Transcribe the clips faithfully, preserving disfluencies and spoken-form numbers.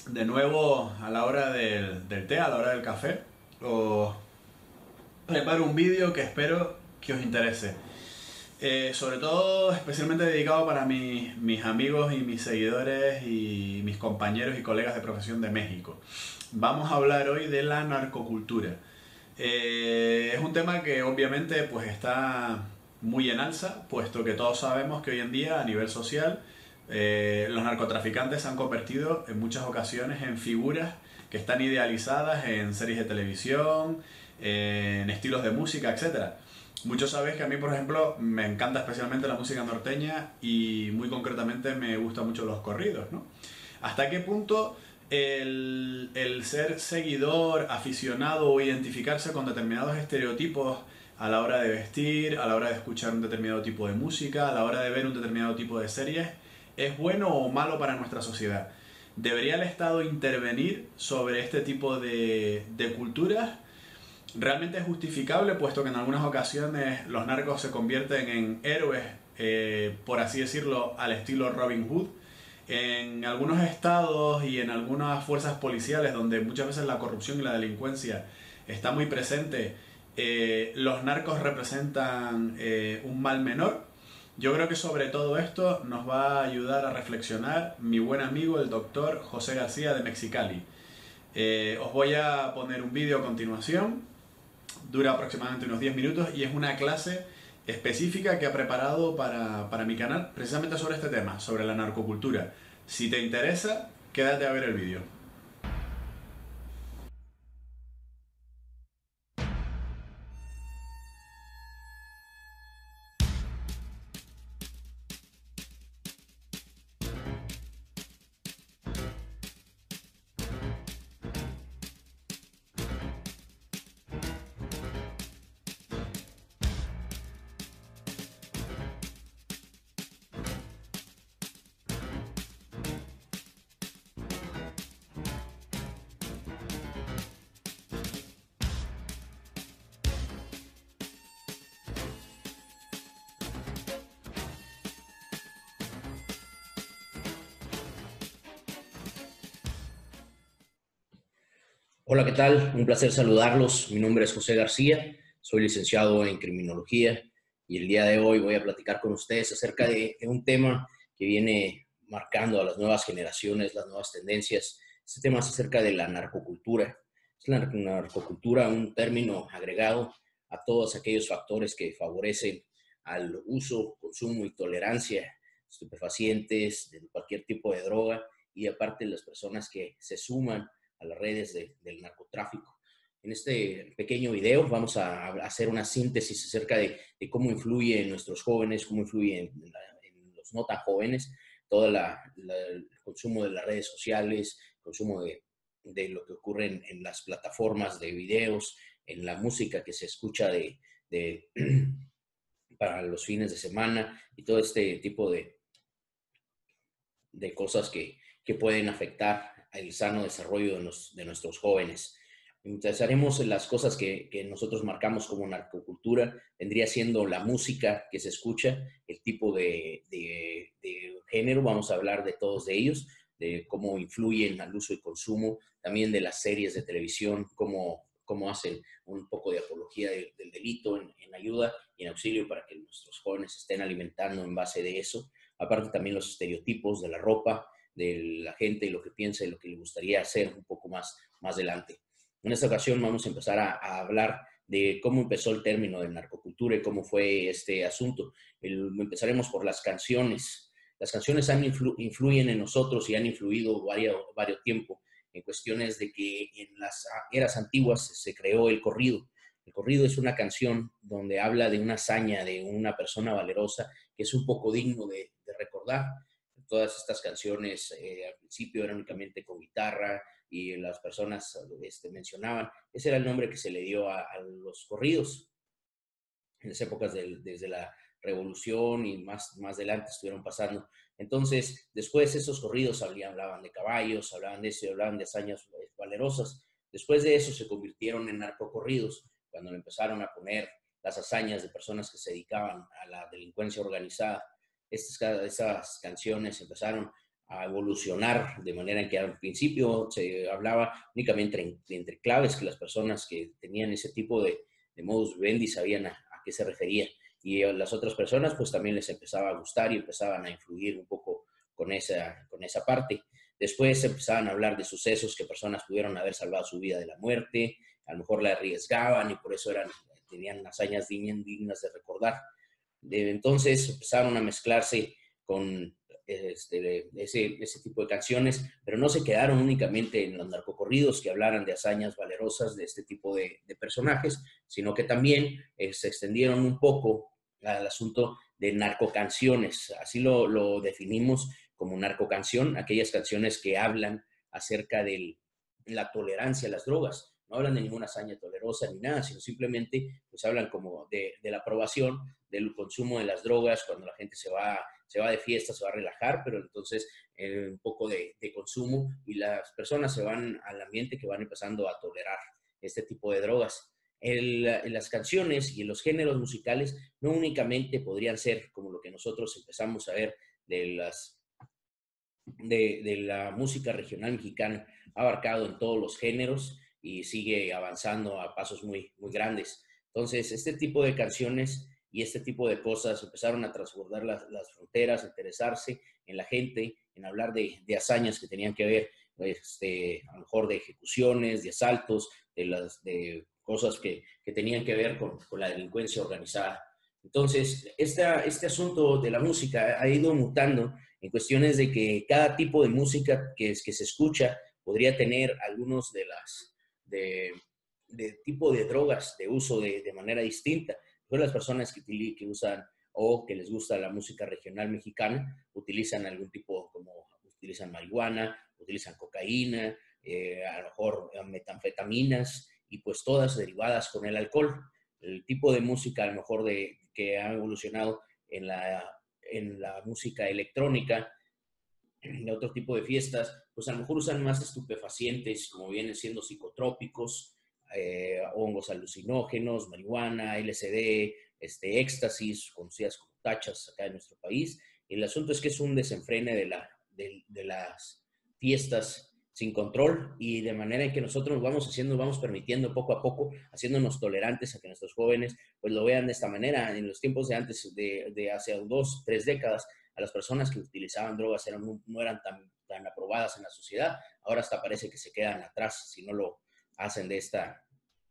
de nuevo a la hora del, del té, a la hora del café, os preparo un vídeo que espero que os interese. Eh, sobre todo, especialmente dedicado para mi- mis amigos y mis seguidores y mis compañeros y colegas de profesión de México. Vamos a hablar hoy de la narcocultura. Eh, es un tema que obviamente pues está muy en alza, puesto que todos sabemos que hoy en día a nivel social eh, los narcotraficantes se han convertido en muchas ocasiones en figuras que están idealizadas en series de televisión, en estilos de música, etcétera. Muchos sabéis que a mí, por ejemplo, me encanta especialmente la música norteña y muy concretamente me gustan mucho los corridos, ¿no? ¿Hasta qué punto el, el ser seguidor, aficionado o identificarse con determinados estereotipos a la hora de vestir, a la hora de escuchar un determinado tipo de música, a la hora de ver un determinado tipo de series, es bueno o malo para nuestra sociedad? ¿Debería el Estado intervenir sobre este tipo de, de culturas? Realmente es justificable, puesto que en algunas ocasiones los narcos se convierten en héroes, eh, por así decirlo, al estilo Robin Hood. En algunos estados y en algunas fuerzas policiales donde muchas veces la corrupción y la delincuencia está muy presente, eh, los narcos representan eh, un mal menor. Yo creo que sobre todo esto nos va a ayudar a reflexionar mi buen amigo el doctor José García de Mexicali. Eh, os voy a poner un vídeo a continuación, dura aproximadamente unos diez minutos y es una clase específica que ha preparado para, para mi canal precisamente sobre este tema, sobre la narcocultura. Si te interesa, quédate a ver el vídeo. Hola, ¿qué tal? Un placer saludarlos. Mi nombre es José García, soy licenciado en criminología y el día de hoy voy a platicar con ustedes acerca de, de un tema que viene marcando a las nuevas generaciones, las nuevas tendencias. Este tema es acerca de la narcocultura. Es la nar- narcocultura un término agregado a todos aquellos factores que favorecen al uso, consumo y tolerancia de estupefacientes, de cualquier tipo de droga y aparte las personas que se suman a las redes de, del narcotráfico. En este pequeño video vamos a, a hacer una síntesis acerca de, de, cómo influye en nuestros jóvenes, cómo influye en, en, la, en los no tan jóvenes, todo la, la, el consumo de las redes sociales, el consumo de, de lo que ocurre en, en, las plataformas de videos, en la música que se escucha de, de para los fines de semana y todo este tipo de, de cosas que, que pueden afectar el sano desarrollo de, los, de nuestros jóvenes. Empezaremos en las cosas que, que nosotros marcamos como narcocultura, vendría siendo la música que se escucha, el tipo de, de, de género, vamos a hablar de todos de ellos, de cómo influyen al uso y consumo, también de las series de televisión, cómo, cómo hacen un poco de apología de, del delito en, en ayuda y en auxilio para que nuestros jóvenes estén alimentando en base de eso. Aparte también los estereotipos de la ropa, de la gente y lo que piensa y lo que le gustaría hacer un poco más, más adelante. En esta ocasión vamos a empezar a, a hablar de cómo empezó el término de narcocultura y cómo fue este asunto. El, empezaremos por las canciones. Las canciones han influ, influyen en nosotros y han influido varios, varios tiempo en cuestiones de que en las eras antiguas se creó el corrido. El corrido es una canción donde habla de una hazaña de una persona valerosa que es un poco digno de, de recordar. Todas estas canciones eh, al principio eran únicamente con guitarra y las personas este, mencionaban, ese era el nombre que se le dio a, a los corridos. En las épocas del, desde la revolución y más, más adelante estuvieron pasando. Entonces, después esos corridos hablaban, hablaban de caballos, hablaban de eso, hablaban de hazañas valerosas. Después de eso se convirtieron en narcocorridos, cuando empezaron a poner las hazañas de personas que se dedicaban a la delincuencia organizada. Estas, esas canciones empezaron a evolucionar de manera en que al principio se hablaba únicamente entre, entre claves, que las personas que tenían ese tipo de, de modus vivendi sabían a, a qué se refería. Y a las otras personas pues también les empezaba a gustar y empezaban a influir un poco con esa, con esa parte. Después empezaban a hablar de sucesos que personas pudieron haber salvado su vida de la muerte, a lo mejor la arriesgaban y por eso eran, tenían hazañas dignas de recordar. Entonces empezaron a mezclarse con este, ese, ese tipo de canciones, pero no se quedaron únicamente en los narcocorridos que hablaran de hazañas valerosas de este tipo de, de personajes, sino que también eh, se extendieron un poco al asunto de narcocanciones. Así lo, lo definimos como narcocanción, aquellas canciones que hablan acerca de la tolerancia a las drogas. No hablan de ninguna hazaña tolerosa ni nada, sino simplemente pues hablan como de, de la aprobación del consumo de las drogas cuando la gente se va, se va de fiesta, se va a relajar, pero entonces eh, un poco de, de consumo y las personas se van al ambiente que van empezando a tolerar este tipo de drogas. El, en las canciones y en los géneros musicales no únicamente podrían ser como lo que nosotros empezamos a ver de las de, de la música regional mexicana, ha abarcado en todos los géneros y sigue avanzando a pasos muy, muy grandes. Entonces, este tipo de canciones y este tipo de cosas empezaron a transbordar las, las fronteras, a interesarse en la gente, en hablar de, de hazañas que tenían que ver, este, a lo mejor de ejecuciones, de asaltos, de, las, de cosas que, que tenían que ver con, con la delincuencia organizada. Entonces, esta, este asunto de la música ha ido mutando en cuestiones de que cada tipo de música que, que se escucha podría tener algunos de las de, de tipo de drogas de uso de, de manera distinta. Pero las personas que, que usan o que les gusta la música regional mexicana utilizan algún tipo, como utilizan marihuana, utilizan cocaína, eh, a lo mejor metanfetaminas y pues todas derivadas con el alcohol. El tipo de música a lo mejor de, que ha evolucionado en la en la música electrónica, en otro tipo de fiestas, pues a lo mejor usan más estupefacientes, como vienen siendo psicotrópicos, eh, hongos alucinógenos, marihuana, L S D, este, éxtasis, conocidas como tachas acá en nuestro país. El asunto es que es un desenfrene de, la, de, de las fiestas sin control y de manera en que nosotros nos vamos haciendo, vamos permitiendo poco a poco, haciéndonos tolerantes a que nuestros jóvenes pues lo vean de esta manera. En los tiempos de antes, de, de hace dos, tres décadas, a las personas que utilizaban drogas eran, no eran tan, tan aprobadas en la sociedad. Ahora hasta parece que se quedan atrás si no lo hacen de esta,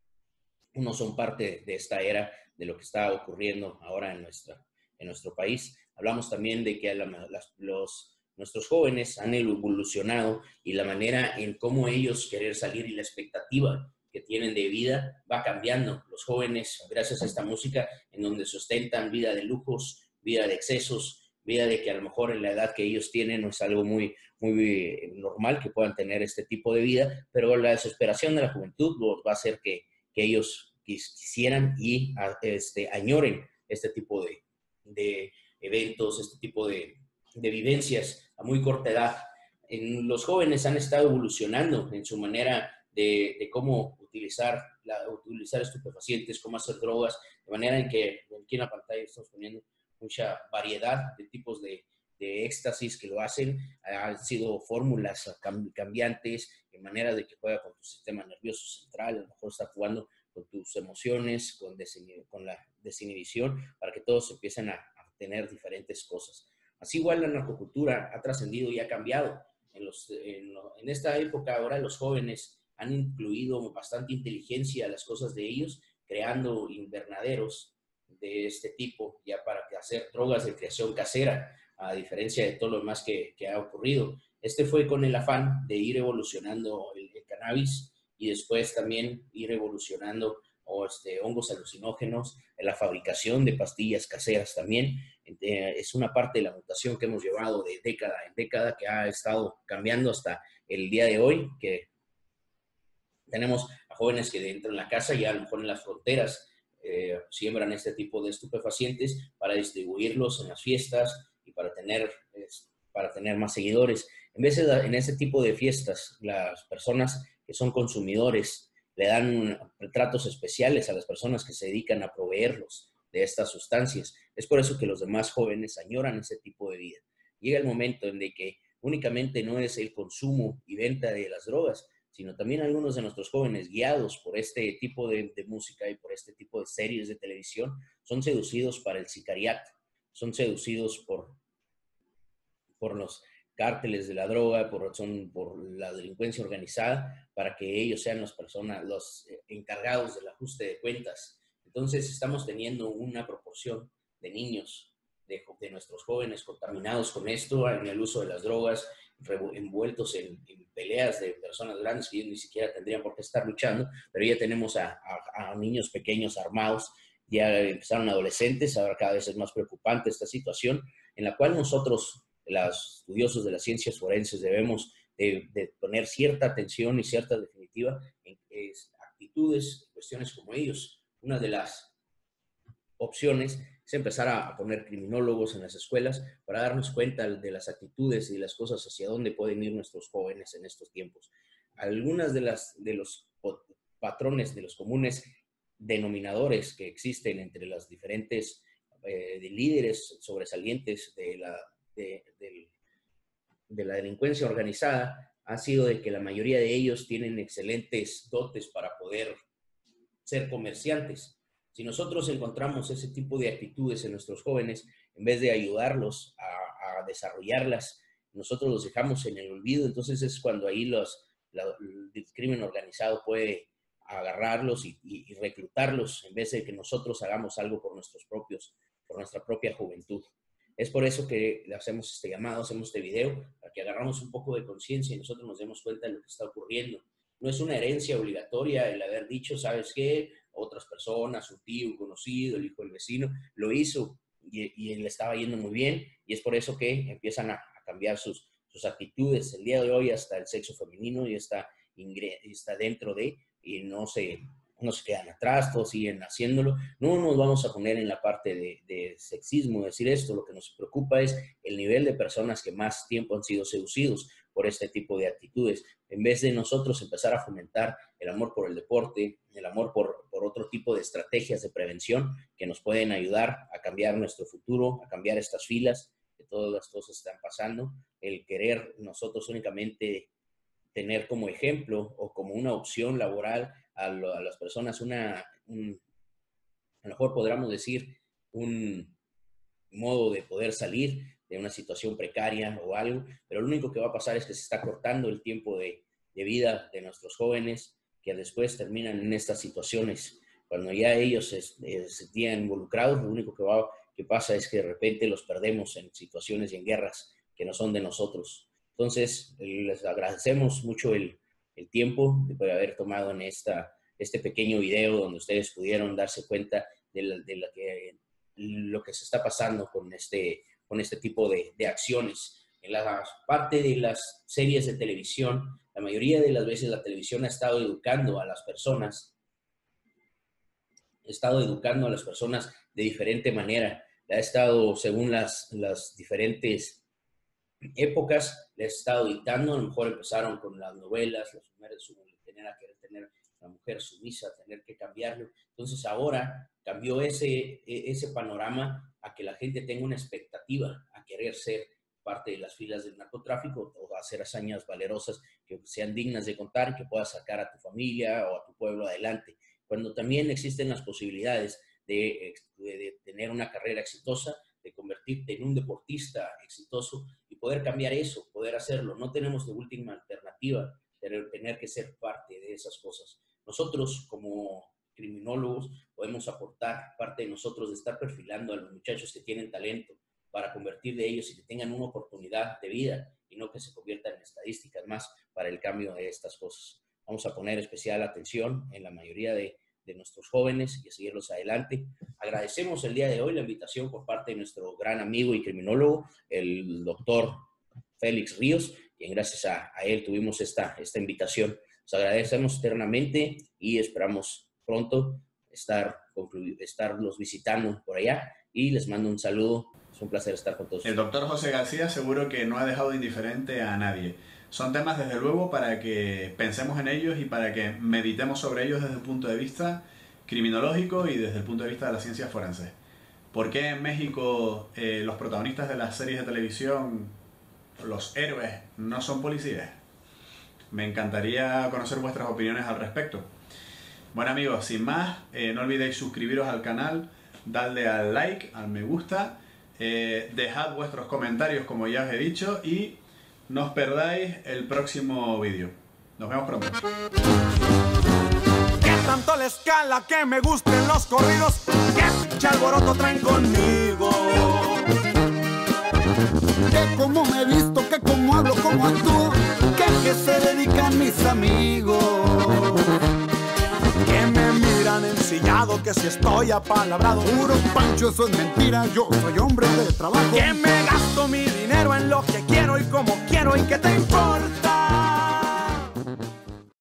no son parte de esta era de lo que está ocurriendo ahora en, nuestra, en nuestro país. Hablamos también de que la, las, los nuestros jóvenes han evolucionado y la manera en cómo ellos querer salir y la expectativa que tienen de vida va cambiando. Los jóvenes, gracias a esta música, en donde sustentan vida de lujos, vida de excesos, vida de que a lo mejor en la edad que ellos tienen no es algo muy, muy normal que puedan tener este tipo de vida, pero la desesperación de la juventud va a hacer que, que ellos quisieran y este, añoren este tipo de, de eventos, este tipo de, de vivencias a muy corta edad. En los jóvenes han estado evolucionando en su manera de, de cómo utilizar, la, utilizar estupefacientes, cómo hacer drogas, de manera en que aquí en la pantalla estamos poniendo mucha variedad de tipos de, de éxtasis que lo hacen. Han sido fórmulas cambiantes, en manera de que juega con tu sistema nervioso central, a lo mejor está jugando con tus emociones, con, con la desinhibición, para que todos empiecen a, a tener diferentes cosas. Así igual la narcocultura ha trascendido y ha cambiado. En, los, en, lo, en esta época ahora los jóvenes han incluido bastante inteligencia a las cosas de ellos, creando invernaderos de este tipo, ya para hacer drogas de creación casera, a diferencia de todo lo demás que, que ha ocurrido. Este fue con el afán de ir evolucionando el, el cannabis y después también ir evolucionando o este, hongos alucinógenos, en la fabricación de pastillas caseras también. Eh, es una parte de la mutación que hemos llevado de década en década, que ha estado cambiando hasta el día de hoy, que tenemos a jóvenes que dentro de la casa y a lo mejor en las fronteras eh, siembran este tipo de estupefacientes para distribuirlos en las fiestas y para tener, es, para tener más seguidores. En vez de en ese tipo de fiestas, las personas que son consumidores le dan tratos especiales a las personas que se dedican a proveerlos de estas sustancias. Es por eso que los demás jóvenes añoran ese tipo de vida. Llega el momento en de que únicamente no es el consumo y venta de las drogas, sino también algunos de nuestros jóvenes, guiados por este tipo de, de música y por este tipo de series de televisión, son seducidos para el sicariato, son seducidos por, por los cárteles de la droga, por, son, por la delincuencia organizada, para que ellos sean las personas, los encargados del ajuste de cuentas. Entonces estamos teniendo una proporción de niños, de, de nuestros jóvenes contaminados con esto, en el uso de las drogas, envueltos en, en peleas de personas grandes que ellos ni siquiera tendrían por qué estar luchando, pero ya tenemos a, a, a niños pequeños armados, ya empezaron adolescentes, ahora cada vez es más preocupante esta situación, en la cual nosotros, los estudiosos de las ciencias forenses, debemos de, de poner cierta atención y cierta definitiva en es, actitudes, cuestiones como ellos. Una de las opciones es empezar a poner criminólogos en las escuelas para darnos cuenta de las actitudes y de las cosas hacia dónde pueden ir nuestros jóvenes en estos tiempos. Algunas de, las, de los patrones, de los comunes denominadores que existen entre las diferentes eh, de líderes sobresalientes de la, de, de, de la delincuencia organizada ha sido de que la mayoría de ellos tienen excelentes dotes para poder ser comerciantes. Si nosotros encontramos ese tipo de actitudes en nuestros jóvenes, en vez de ayudarlos a, a desarrollarlas, nosotros los dejamos en el olvido. Entonces es cuando ahí los, la, el crimen organizado puede agarrarlos y, y, y reclutarlos en vez de que nosotros hagamos algo por nuestros propios, por nuestra propia juventud. Es por eso que le hacemos este llamado, hacemos este video, para que agarramos un poco de conciencia y nosotros nos demos cuenta de lo que está ocurriendo. No es una herencia obligatoria el haber dicho, ¿sabes qué? Otras personas, un tío, un conocido, el hijo del vecino, lo hizo y, y le estaba yendo muy bien, y es por eso que empiezan a, a cambiar sus, sus actitudes. El día de hoy hasta el sexo femenino ya está, está dentro de, y no se, no se quedan atrás, todos siguen haciéndolo. No nos vamos a poner en la parte de, de sexismo, decir esto, lo que nos preocupa es el nivel de personas que más tiempo han sido seducidos por este tipo de actitudes. En vez de nosotros empezar a fomentar el amor por el deporte, el amor por, por otro tipo de estrategias de prevención que nos pueden ayudar a cambiar nuestro futuro, a cambiar estas filas, que todas las cosas están pasando, el querer nosotros únicamente tener como ejemplo o como una opción laboral a, lo, a las personas, una, un, a lo mejor podríamos decir, un modo de poder salir de una situación precaria o algo, pero lo único que va a pasar es que se está cortando el tiempo de, de vida de nuestros jóvenes, que después terminan en estas situaciones. Cuando ya ellos se, eh, se tienen involucrados, lo único que, va, que pasa es que de repente los perdemos en situaciones y en guerras que no son de nosotros. Entonces, les agradecemos mucho el, el tiempo de haber tomado en esta, este pequeño video donde ustedes pudieron darse cuenta de, la, de la que, lo que se está pasando con este, con este tipo de, de acciones. En la parte de las series de televisión, la mayoría de las veces la televisión ha estado educando a las personas, ha estado educando a las personas de diferente manera, ha estado según las, las diferentes épocas, les he estado dictando. A lo mejor empezaron con las novelas, las mujeres tener a querer tener la mujer sumisa, tener que cambiarlo. Entonces ahora cambió ese, ese panorama a que la gente tenga una expectativa a querer ser parte de las filas del narcotráfico o hacer hazañas valerosas que sean dignas de contar y que puedas sacar a tu familia o a tu pueblo adelante. Cuando también existen las posibilidades de, de, de tener una carrera exitosa, de convertirte en un deportista exitoso y poder cambiar eso, poder hacerlo. No tenemos de última alternativa tener, tener que ser parte de esas cosas. Nosotros como criminólogos podemos aportar parte de nosotros de estar perfilando a los muchachos que tienen talento para convertir de ellos y que tengan una oportunidad de vida y no que se conviertan en estadísticas más para el cambio de estas cosas. Vamos a poner especial atención en la mayoría de de nuestros jóvenes y a seguirlos adelante. Agradecemos el día de hoy la invitación por parte de nuestro gran amigo y criminólogo, el doctor Félix Ríos, quien gracias a, a él tuvimos esta, esta invitación. Nos agradecemos eternamente y esperamos pronto estar, estarlos visitando por allá y les mando un saludo. Es un placer estar con todos. El doctor José García seguro que no ha dejado indiferente a nadie. Son temas, desde luego, para que pensemos en ellos y para que meditemos sobre ellos desde el punto de vista criminológico y desde el punto de vista de las ciencias forenses. ¿Por qué en México eh, los protagonistas de las series de televisión los héroes no son policías? Me encantaría conocer vuestras opiniones al respecto. Bueno amigos, sin más, eh, no olvidéis suscribiros al canal, darle al like, al me gusta, eh, dejad vuestros comentarios como ya os he dicho y no os perdáis el próximo vídeo. Nos vemos pronto. Que tanto la escala que me gusten los corridos, que pinche alboroto traen conmigo. Que como me he visto, que como hablo, como actúo, que que se dedican mis amigos. Que me miran ensillado, que si estoy apalabrado. Puro pancho, eso es mentira, yo soy hombre de trabajo. Que me gasto mi dinero en lo que quiero y como quiero y que te importa.